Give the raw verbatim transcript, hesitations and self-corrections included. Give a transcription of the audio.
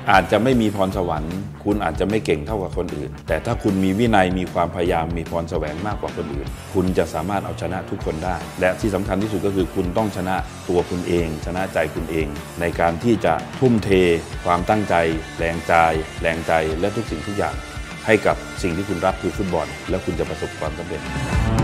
อาจจะไม่มีพรสวรรค์คุณอาจจะไม่เก่งเท่ากับคนอื่นแต่ถ้าคุณมีวินัยมีความพยายามมีพรแสวงมากกว่าคนอื่นคุณจะสามารถเอาชนะทุกคนได้และที่สำคัญที่สุดก็คือคุณต้องชนะตัวคุณเองชนะใจคุณเองในการที่จะทุ่มเทความตั้งใจแรงใจแรงใจและทุกสิ่งทุกอย่างให้กับสิ่งที่คุณรักคือฟุตบอลแล้วคุณจะประสบความสำเร็จ